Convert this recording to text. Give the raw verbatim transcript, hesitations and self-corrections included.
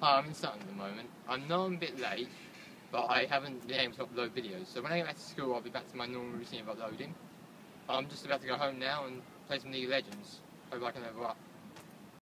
Hi, I'm in Sutton at the moment. I know I'm a bit late, but I haven't been able to upload videos. So when I get back to school, I'll be back to my normal routine of uploading. I'm just about to go home now and play some League of Legends. Hope I can level up.